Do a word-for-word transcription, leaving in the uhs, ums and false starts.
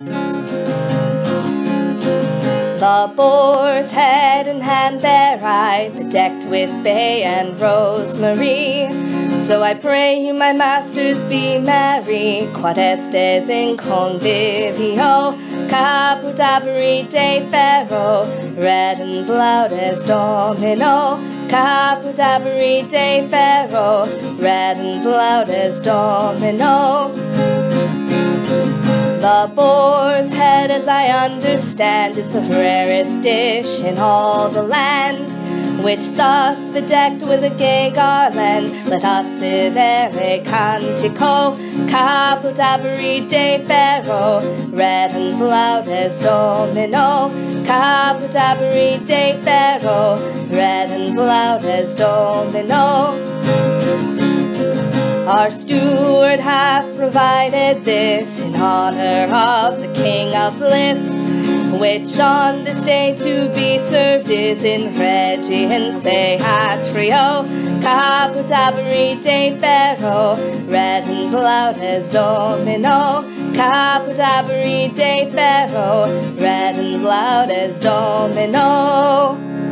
The boar's head and hand there I, bedecked with bay and rosemary. So I pray you, my masters, be merry. Quod estes in convivio, caput abri de ferro, redens laudes domino. Caput abri de ferro, redens laudes domino. The boar's head, as I understand, is the rarest dish in all the land, which thus bedecked with a gay garland, let us sivere cantico. Caput abri de ferro, redens laudes domino. Caput abri de ferro, redens laudes domino. Our steward hath provided this in honor of the King of Bliss, which on this day to be served is in regience atrio. Caput abri de ferro, redens laudes domino. Caput abri de ferro, redens laudes domino.